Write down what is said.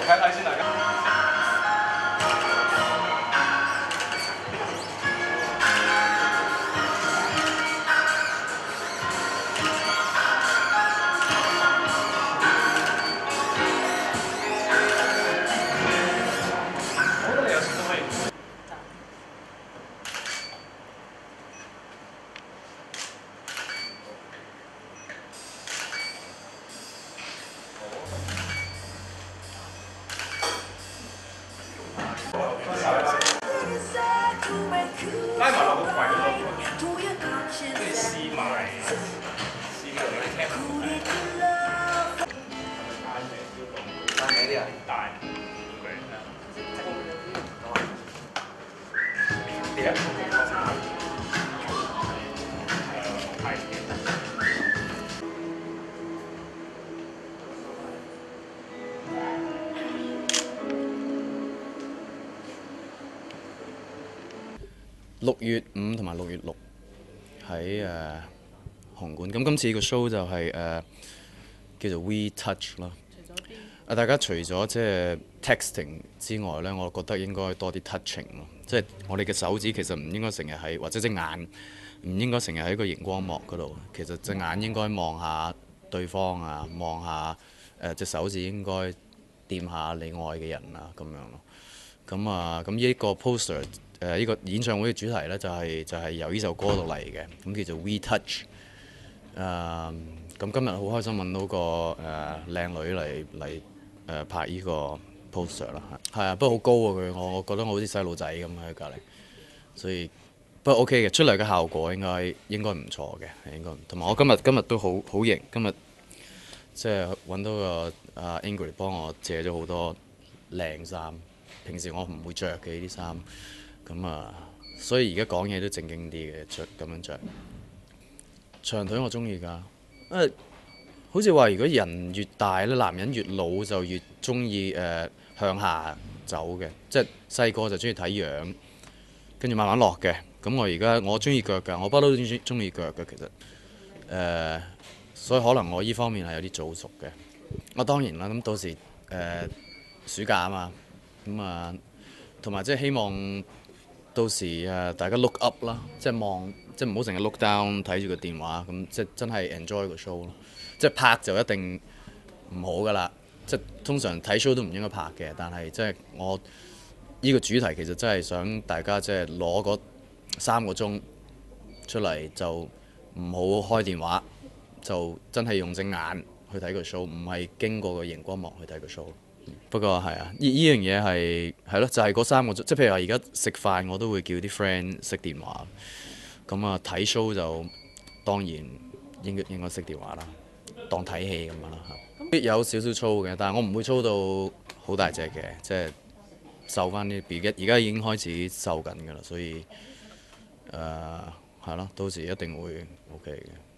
开开心的。拉埋落個櫃嗰度，跟住試埋，試埋你聽。單名啲啊？大。啲啊？ 6月5同埋6月6喺紅館。咁今次個 show 就係叫做 We Touch 啦。大家除咗即係 texting 之外呢，我覺得應該多啲 touching 咯。即係我哋嘅手指其實唔應該成日喺，或者隻眼唔應該成日喺個熒光幕嗰度。其實隻眼應該望下對方啊，望下隻手指應該掂下你愛嘅人啊咁樣咯。咁呢個 poster。呢個演唱會嘅主題呢，就係由呢首歌度嚟嘅，咁叫做 We Touch。咁今日好開心揾到個靚女嚟拍呢個 poster 啦，係啊，不過好高啊佢，我覺得我好似細路仔咁喺隔離，所以不過 OK 嘅，出嚟嘅效果應該唔錯嘅，應該。同埋我今日都好型，今日即係揾到個Ingrid 幫我借咗好多靚衫，平時我唔會着嘅呢啲衫。所以而家講嘢都正經啲嘅，咁樣着長腿我中意㗎，好似話如果人越大咧，男人越老就越中意向下走嘅，即係細個就中意睇樣，跟住慢慢落嘅。咁我中意腳㗎，我不嬲都中意腳嘅其實，所以可能我依方面係有啲早熟嘅。我當然啦，咁到時暑假啊嘛，同埋即係希望。到時大家 look up 啦，即係唔好成日 look down 睇住個電話，咁即係真係 enjoy 個 show 咯。即係拍就一定唔好噶啦，即係通常睇 show 都唔應該拍嘅。但係即係我呢個主題其實真係想大家即係攞嗰3個鐘出嚟，就唔好開電話，就真係用隻眼去睇個 show，唔係經過個熒光幕去睇個 show。不過係啊，呢樣嘢係咯，就係嗰3個鐘，即係譬如話而家食飯我都會叫啲 friend 熄電話，睇 show 就當然應該熄電話啦，當睇戲咁樣啦嚇。有少少粗嘅，但係我唔會粗到好大隻嘅，即係瘦翻啲。而家已經開始瘦緊㗎啦，所以係咯，到時一定會 OK 嘅。